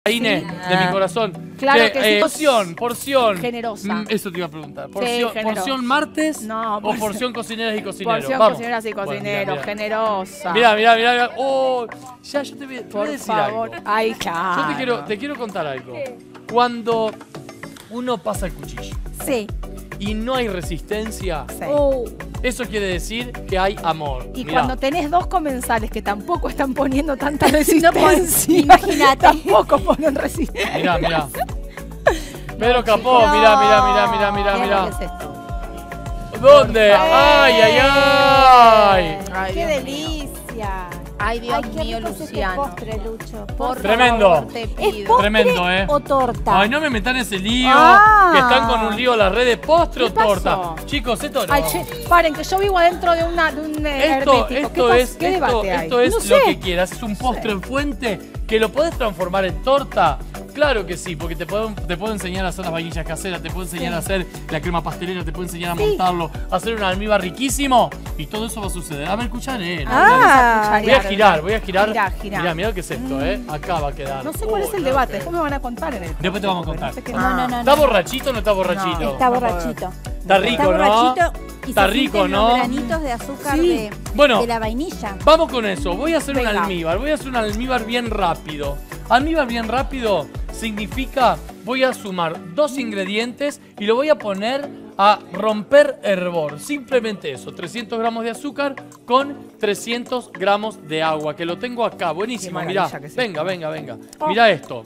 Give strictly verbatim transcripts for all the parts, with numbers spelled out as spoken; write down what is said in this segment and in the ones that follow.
Inés, sí. de mi corazón. Claro que, que eh, sí. Porción, porción. Generosa. Mm, Eso te iba a preguntar. Sí, Porción, generosa. ¿porción martes No, o porción- porción cocineras y cocineros? Porción Vamos. cocineras y Bueno, cocineros, mira, mira. generosa. Mirá, mirá, mirá, mirá. Oh, ya, yo te voy, te voy a Por decir favor. algo. Ay, claro. Yo te quiero, te quiero contar algo. Cuando uno pasa el cuchillo Sí. y no hay resistencia, Sí. Uh, eso quiere decir que hay amor. Y Mirá. cuando tenés dos comensales que tampoco están poniendo tanta resistencia, imagínate. tampoco ponen resistencia. Mirá, mirá. Pedro Capó, mirá, mirá, mirá, mirá, mirá, ¿Qué mirá. es esto? ¿Dónde? ¡Ay, ay, ay! Ay, ¡Qué Dios mío. delicia! Ay, Dios Ay, qué mío, rico es este Luciano. postre, Lucho. Por Tremendo. favor, te ¿Es pido. postre Tremendo, ¿eh? o torta? Ay, no me metan ese lío. Ah. Que están con un lío las redes. ¿Postre o ¿Qué pasó? torta? Chicos, esto no. Ay, che, paren, que yo vivo adentro de, una, de un eh, Esto, hermético. esto ¿Qué, es, pas- ¿Qué esto, debate hay? esto es No lo sé. que quieras. Es un postre en fuente que lo podés transformar en torta. Claro que sí, porque te puedo, te puedo enseñar a hacer las vainillas caseras, te puedo enseñar Sí. a hacer la crema pastelera, te puedo enseñar a Sí. montarlo, a hacer un almíbar riquísimo. Y todo eso va a suceder. A ver, escucharé. Ah. Voy a girar, voy a girar. Girá, girá. Mirá, mirá qué es esto, ¿eh? Acá va a quedar. No sé cuál Oh, es el no, debate, ok. después me van a contar en el Después te vamos a pero contar. No sé qué- No, no, no. ¿Está borrachito o no está borrachito? No. Está borrachito. Está rico, Está ¿no? borrachito y Está se rico, sienten ¿no? los granitos de azúcar Sí. de, Bueno. de la vainilla. Vamos con eso. Voy a hacer un Venga. almíbar. Voy a hacer un almíbar bien rápido. Almíbar bien rápido significa voy a sumar dos ingredientes y lo voy a poner a romper hervor. Simplemente eso. trescientos gramos de azúcar con trescientos gramos de agua. Que lo tengo acá. Buenísimo. Qué Mirá. maravilla que es Venga, esto. venga, venga. Mirá esto.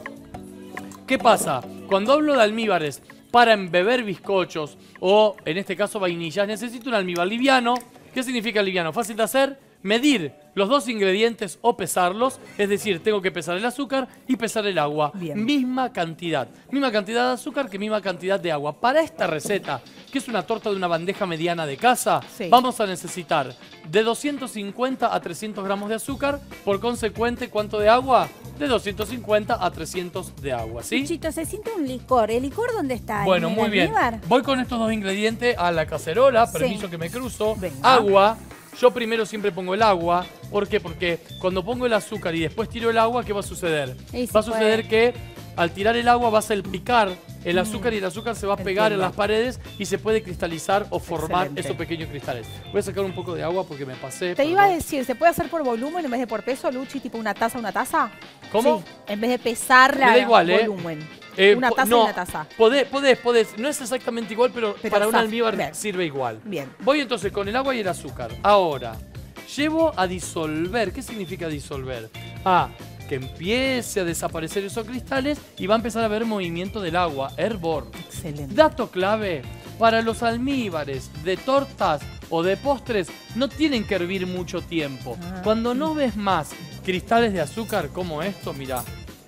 ¿Qué pasa? Cuando hablo de almíbares para embeber bizcochos o, en este caso, vainillas, necesito un almíbar liviano. ¿Qué significa liviano? Fácil de hacer. Medir los dos ingredientes o pesarlos. Es decir, tengo que pesar el azúcar y pesar el agua. Bien. Misma cantidad. Misma cantidad de azúcar que misma cantidad de agua. Para esta receta, que es una torta de una bandeja mediana de casa, Sí. vamos a necesitar de doscientos cincuenta a trescientos gramos de azúcar. Por consecuente, ¿cuánto de agua? De doscientos cincuenta a trescientos de agua, ¿sí? Luchito, se siente un licor. ¿El licor dónde está? Bueno, ¿En el muy bien. almíbar? Voy con estos dos ingredientes a la cacerola. Sí. Permiso que me cruzo. Venga. Agua. Yo primero siempre pongo el agua. ¿Por qué? Porque cuando pongo el azúcar y después tiro el agua, ¿qué va a suceder? Y se Va a suceder puede. que al tirar el agua va a salpicar el azúcar y el azúcar se va a pegar en Entiendo. las paredes y se puede cristalizar o formar Excelente. esos pequeños cristales. Voy a sacar un poco de agua porque me pasé. Te iba a perdón. decir, ¿se puede hacer por volumen en vez de por peso, Luchi? Tipo una taza, una taza. ¿Cómo? Sí, en vez de pesar, Me da igual, ¿eh? volumen. Eh, una po- taza no, y una taza. Podés, podés, podés. No es exactamente igual, pero, Pero para un zaf, almíbar bien. sirve igual. Bien. Voy entonces con el agua y el azúcar. Ahora, llevo a disolver. ¿Qué significa disolver? Ah, que empiece a desaparecer esos cristales y va a empezar a haber movimiento del agua, hervor. Excelente. Dato clave, para los almíbares de tortas o de postres no tienen que hervir mucho tiempo. Ah. Cuando no ves más cristales de azúcar como esto, mirá.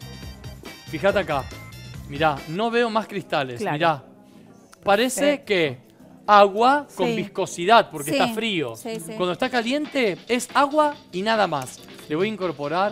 Fíjate acá. Mirá, no veo más cristales. Claro. Mirá. Parece Perfecto. que agua con Sí. viscosidad porque Sí, está frío. sí, sí. Cuando está caliente es agua y nada más. Le voy a incorporar.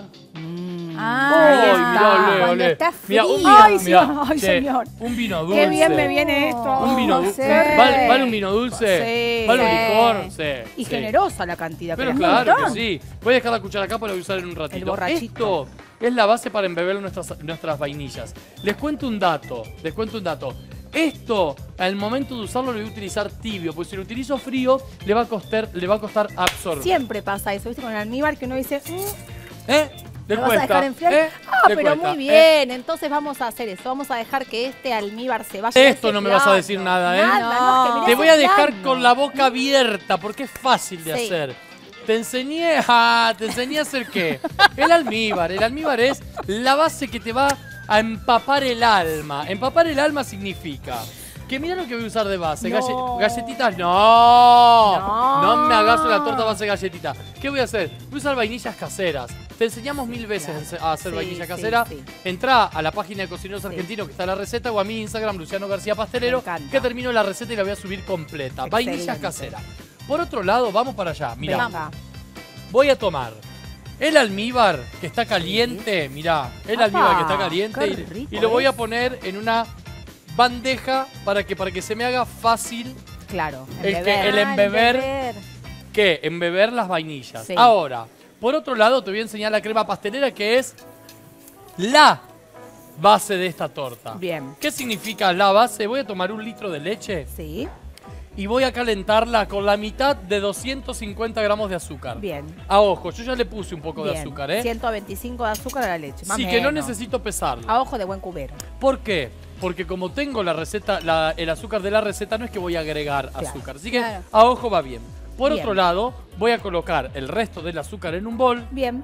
Ah, Ay, ahí está. mirá, olé, Cuando olé. está Mirá, frío. un vino, Ay, mirá, señor, ay, che, señor. un vino dulce. Qué bien me viene esto. Un vino Sí. dulce. ¿Vale, vale un vino dulce? Sí. ¿Vale un Sí. licor? Sí. Y sí. generosa la cantidad. Pero es un claro que montón. sí. Voy a dejar la cuchara acá para usar en un ratito. El borrachito. Esto es la base para embeber nuestras, nuestras vainillas. Les cuento un dato. Les cuento un dato. Esto, al momento de usarlo, lo voy a utilizar tibio, porque si lo utilizo frío, le va a costar, le va a costar absorber. Siempre pasa eso, ¿viste? Con el almíbar que uno dice, mm, ¿Eh? ¿Le ¿lo vas a cuesta? dejar enfriar? ¿Eh? Ah, ¿Le pero cuesta? muy ¿Eh? bien. Entonces vamos a hacer eso. Vamos a dejar que este almíbar se vaya. Esto no me vas a decir nada, ¿eh? Nada, no, es que mirá Te ese voy a dejar plano. con la boca abierta porque es fácil de Sí. hacer. Te enseñé a, te enseñé a hacer qué? El almíbar. El almíbar es la base que te va a empapar el alma. Empapar el alma significa que mira lo que voy a usar de base. No. Galle- galletitas, no. No. No me hagas una torta a base de galletita. ¿Qué voy a hacer? Voy a usar vainillas caseras. Te enseñamos mil veces a hacer Sí, vainilla sí, casera. sí. Entrá a la página de Cocineros Sí. Argentinos que está la receta o a mi Instagram, Luciano García Pastelero, Me encanta. que termino la receta y la voy a subir completa. Vainilla Excelente. casera. Por otro lado, vamos para allá. Mirá, Venga. voy a tomar el almíbar que está caliente. Mirá, el Apa, almíbar que está caliente qué y, rico y lo voy a es. poner en una bandeja para que, para que se me haga fácil Claro, El que- embeber. el Ah, embeber- embeber. que embeber las vainillas. Sí. Ahora, por otro lado, te voy a enseñar la crema pastelera que es la base de esta torta. Bien. ¿Qué significa la base? Voy a tomar un litro de leche Sí. y voy a calentarla con la mitad de doscientos cincuenta gramos de azúcar. Bien. A ojo, yo ya le puse un poco de Bien. azúcar, ¿eh? ciento veinticinco de azúcar a la leche. Más Sí, que no menos. necesito pesarlo. A ojo de buen cubero. ¿Por qué? Porque como tengo la receta, la- el azúcar de la receta, no es que voy a agregar Claro. azúcar. Así que Claro. a ojo va bien. Por Bien. otro lado, voy a colocar el resto del azúcar en un bol Bien.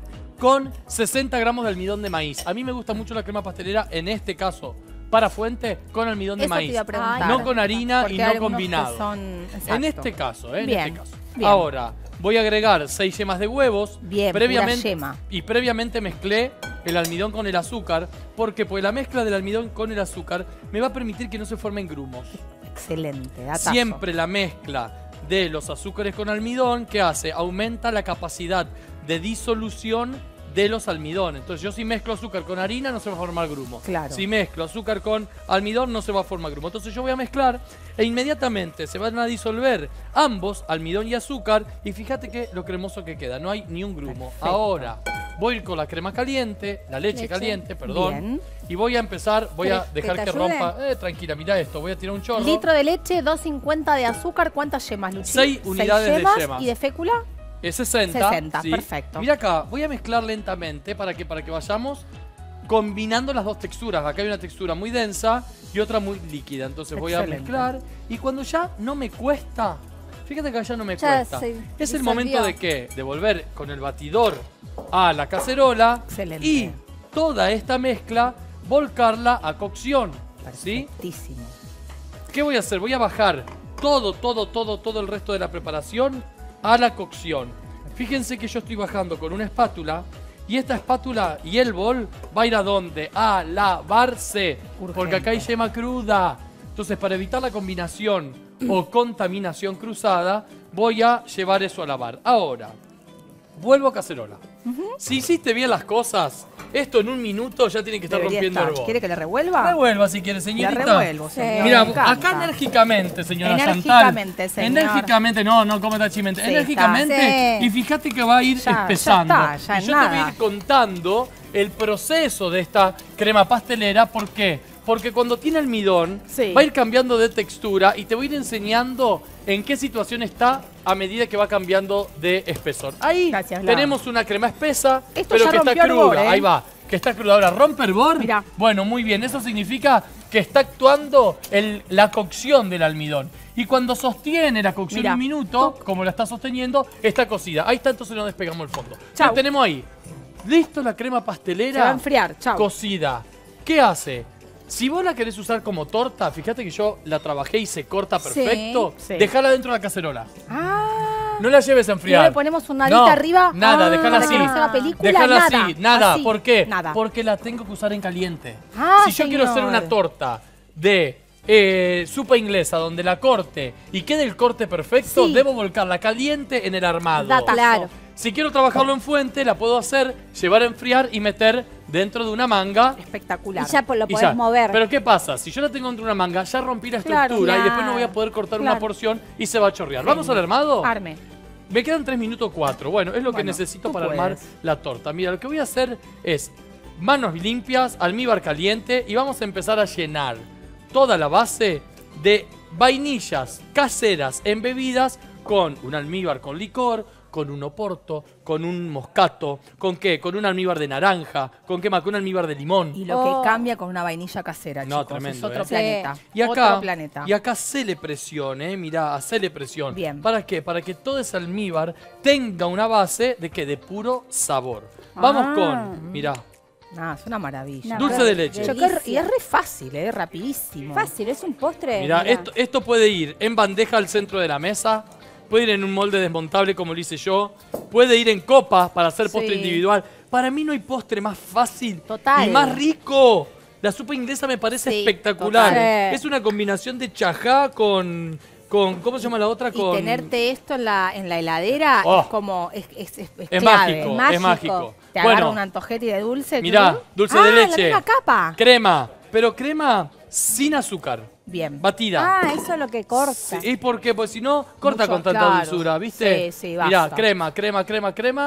con sesenta gramos de almidón de maíz. A mí me gusta mucho la crema pastelera, en este caso, para fuente, con almidón de Eso te maíz. iba a preguntar. No con harina Porque y hay no algunos que combinado. son- En exacto. este caso, ¿eh? En Bien, este caso. bien. Ahora, voy a agregar seis yemas de huevos. Bien, previamente, pura yema. Y previamente mezclé el almidón con el azúcar. Porque pues la mezcla del almidón con el azúcar me va a permitir que no se formen grumos. Excelente. Datazo. Siempre la mezcla de los azúcares con almidón, ¿qué hace? Aumenta la capacidad de disolución de los almidones. Entonces yo si mezclo azúcar con harina no se va a formar grumo. Claro. Si mezclo azúcar con almidón no se va a formar grumo. Entonces yo voy a mezclar e inmediatamente se van a disolver ambos, almidón y azúcar, y fíjate que lo cremoso que queda, no hay ni un grumo. Perfecto. Ahora voy a ir con la crema caliente, la leche, Leche. caliente, perdón, Bien. y voy a empezar, voy a ¿Querés que dejar te que, ayude? rompa. Eh, tranquila, mira esto, voy a tirar un chorro. Litro de leche, doscientos cincuenta de azúcar. ¿Cuántas yemas, Luchi? Seis unidades de yemas. yemas. ¿Y de fécula? Es sesenta. sesenta, perfecto. Mira acá, voy a mezclar lentamente para que, para que vayamos combinando las dos texturas. Acá hay una textura muy densa y otra muy líquida. Entonces voy a Excelente. mezclar. Y cuando ya no me cuesta, fíjate que acá ya no me Ya cuesta. se Es el disolvió. momento de que, de volver con el batidor a la cacerola. Excelente. Y toda esta mezcla, volcarla a cocción. ¿Sí? Perfectísimo. ¿Qué voy a hacer? Voy a bajar todo, todo, todo, todo el resto de la preparación a la cocción. Fíjense que yo estoy bajando con una espátula y esta espátula y el bol va a ir a dónde? A lavarse. Urgente. Porque acá hay yema cruda. Entonces, para evitar la combinación o contaminación cruzada, voy a llevar eso a lavar. Ahora, vuelvo a cacerola. Si hiciste bien las cosas, esto en un minuto ya tiene que estar Debería rompiendo estar. el bol. ¿Quiere que le revuelva? Revuelva si quiere, La señorita. revuelvo, Sí. señor. Mira, Me encanta. acá enérgicamente, señora Enérgicamente, Chantal. señor. Enérgicamente, no, no como tachimente. Sí, enérgicamente. está. Sí. Y fíjate que va a ir Ya, ya espesando. está, ya y yo nada. te voy a ir contando el proceso de esta crema pastelera. ¿Por qué? Porque cuando tiene almidón, Sí. va a ir cambiando de textura y te voy a ir enseñando en qué situación está a medida que va cambiando de espesor. Ahí Gracias, Lau. tenemos una crema espesa, Esto pero ya que está rompió el cruda. bol, ¿eh? Ahí va. Que está cruda. Ahora, ¿rompe el bol? Mirá. Bueno, muy bien. Eso significa que está actuando el- la cocción del almidón. Y cuando sostiene la cocción Mirá. un minuto, como la está sosteniendo, está cocida. Ahí está, entonces no despegamos el fondo. Chau. Ya tenemos ahí. Listo la crema pastelera. Se va a enfriar. Chau. Cocida. ¿Qué hace? Si vos la querés usar como torta, fíjate que yo la trabajé y se corta perfecto. Sí. Dejala dentro de la cacerola. Ah. No la lleves a enfriar. ¿Y no le ponemos una alita No, arriba? Nada, Ah, déjala para así. que no se haga película, Déjala nada, así, nada. así, ¿Por qué? nada. Porque la tengo que usar en caliente. Ah, si yo quiero hacer señor. una torta de eh, sopa inglesa donde la corte y quede el corte perfecto, Sí. debo volcarla caliente en el armado. Datazo. Claro. Si quiero trabajarlo en fuente, la puedo hacer, llevar a enfriar y meter dentro de una manga. Espectacular. Y ya pues, lo y podés ya. mover. Pero ¿qué pasa? Si yo la tengo dentro de una manga, ya rompí la Claro, estructura y después no claro, voy a poder cortar claro. una porción y se va a chorrear. ¿Vamos al armado? Arme. Me quedan tres minutos cuatro. Bueno, es lo que Bueno, necesito tú para armar puedes. la torta. Mira, lo que voy a hacer es manos limpias, almíbar caliente y vamos a empezar a llenar toda la base de vainillas caseras embebidas con un almíbar con licor, con un oporto, con un moscato, ¿con qué? Con un almíbar de naranja, ¿con qué más? Con un almíbar de limón. Y lo Oh. que cambia con una vainilla casera, No, chicos. tremendo, es otro ¿eh? planeta. Y acá, Otro planeta. y acá hacele presión, ¿eh? Mirá, hacele presión. Bien. ¿Para qué? Para que todo ese almíbar tenga una base de qué? De puro sabor. Vamos Ah. con, mirá, Ah, es una maravilla. No, dulce pero de leche. Yo delicia. qué- y es re fácil, ¿eh? Rapidísimo. Fácil, es un postre. Mirá, mirá. esto, esto puede ir en bandeja al centro de la mesa, puede ir en un molde desmontable como lo hice yo, puede ir en copa para hacer postre Sí. individual. Para mí no hay postre más fácil Total. y más rico. La sopa inglesa me parece Sí, espectacular. total. Es una combinación de chajá con, con ¿cómo se llama la otra? Y Con tenerte esto en la, en la heladera Oh. es como. Es, es, es, es Es clave. mágico, mágico. es mágico. Te agarra Bueno, un antojete de dulce. mirá, ¿tú? dulce Ah, de la leche. misma capa. crema, pero crema sin azúcar, Bien. batida. Ah, eso es lo que corta. Sí, ¿y por qué? Pues si no, corta Mucho, con tanta claro. dulzura, ¿viste? Sí, sí, Mirá, basta. crema, crema, crema, crema.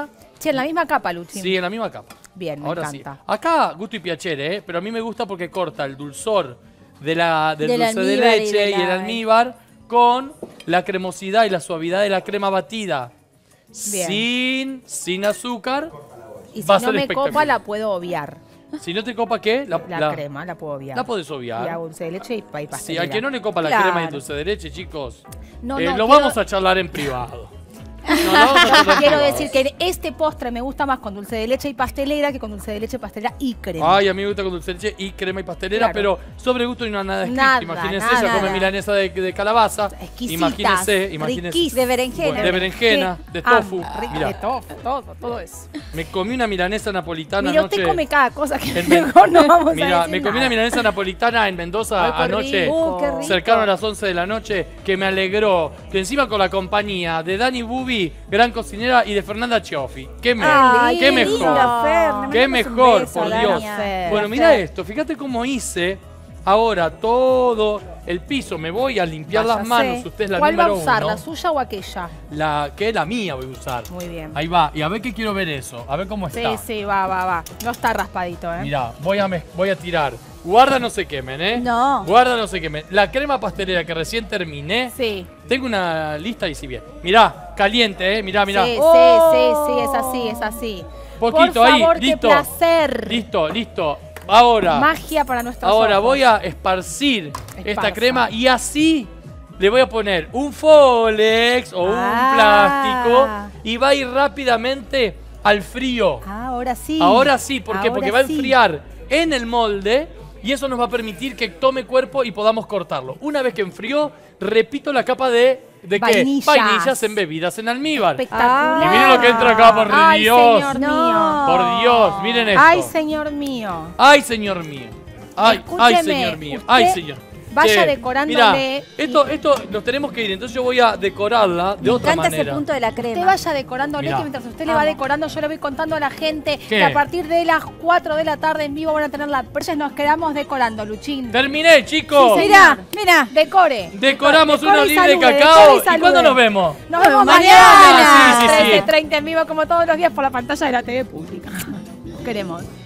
Che, en la misma capa, Luchi. Sí, en la misma capa. Bien, me Ahora encanta. sí. Acá, gusto y piacere, ¿eh? Pero a mí me gusta porque corta el dulzor de la, del Del dulce de almíbar y leche de y, el la- almíbar con la cremosidad y la suavidad de la crema batida. Bien. Sin, sin azúcar. Y si Va a no ser me espectacular. copa, la puedo obviar. Si no te copa, ¿qué? La, La, la- crema, la puedo obviar. la podés Y obviar. hago dulce de leche y pa- y Si pastelera. al que no le copa la Claro. crema y el dulce de leche, chicos, No, eh, no, lo quiero- vamos a charlar en privado. No, lo vamos a charlar en Quiero privado. decir que este postre me gusta más con dulce de leche y pastelera que con dulce de leche, pastelera y crema. Ay, a mí me gusta con dulce de leche y crema y pastelera, Claro. pero sobre gusto y no nada escrito. Nada, Imagínense, nada, ella come nada. milanesa de, de calabaza. Exquisitas, Imagínense, imagínense. riquísimas. De berenjena. De berenjena, de Ah, tofu. rico, Mirá. de tofu, todo, todo eso. Me comí una milanesa napolitana Mira, anoche. usted come cada cosa que en Men- mejor no vamos a Mira, decir me comí nada. una milanesa napolitana en Mendoza Ay, qué anoche. rico. Uh, qué rico. Cercano a las once de la noche, que me alegró. Que encima con la compañía de Dani Bubi, gran cocinera, y de Fernanda Cioffi. ¿Qué, me, Ay, qué qué mejor? linda, Fer, le Qué mandamos un mejor, beso, por Dania. Dios. Fer. Bueno, mira esto, fíjate cómo hice ahora todo el piso. Me voy a limpiar las Váyase. manos, usted es la ¿Cuál va a número usar, uno. la suya o aquella? La que es la mía voy a usar. Muy bien. Ahí va, y a ver qué quiero ver eso, a ver cómo Sí, está. sí, va, va, va. No está raspadito, ¿eh? Mirá, voy a, mez- voy a tirar. Guarda no se quemen, ¿eh? No. Guarda no se quemen. La crema pastelera que recién terminé, Sí. tengo una lista y si bien. Mirá, caliente, ¿eh? Mirá, mirá. Sí, Oh. sí, sí, sí, es así, es así. Poquito Por ahí, favor, qué listo. placer. Listo, listo. Ahora, Magia para nuestros ahora ojos. voy a esparcir esta Esparza. crema y así le voy a poner un Folex o un Ah. plástico y va a ir rápidamente al frío. Ah, ahora sí. Ahora sí, ¿por qué? Ahora Porque va a sí. enfriar en el molde y eso nos va a permitir que tome cuerpo y podamos cortarlo. Una vez que enfrió, repito la capa de... ¿De qué? Vainillas. Vainillas embebidas en almíbar. Espectacular. Y miren lo que entra acá, por Ay, Dios. señor No. mío. Por Dios, miren esto. Ay, señor mío. Ay, señor mío. Ay, ay, Escúcheme, señor mío. usted Ay, señor. vaya Che, decorándole mirá, y- esto, esto nos tenemos que ir, entonces yo voy a decorarla de Me otra encanta ese manera. punto de la Usted crema. vaya decorando, Mirá. que mientras usted le va Amo. decorando, yo le voy contando a la gente ¿Qué? que a partir de las cuatro de la tarde en vivo van a tener la... Entonces nos quedamos decorando, Luchín. Terminé, chicos. Sí, Mirá, mirá. Decore. Decoramos Decore unos y libres de salude, cacao. decore y ¿Y cuándo salude. nos vemos? Nos vemos Mañana. mañana. Sí, sí, sí. trece treinta en vivo como todos los días por la pantalla de la T V pública. Queremos.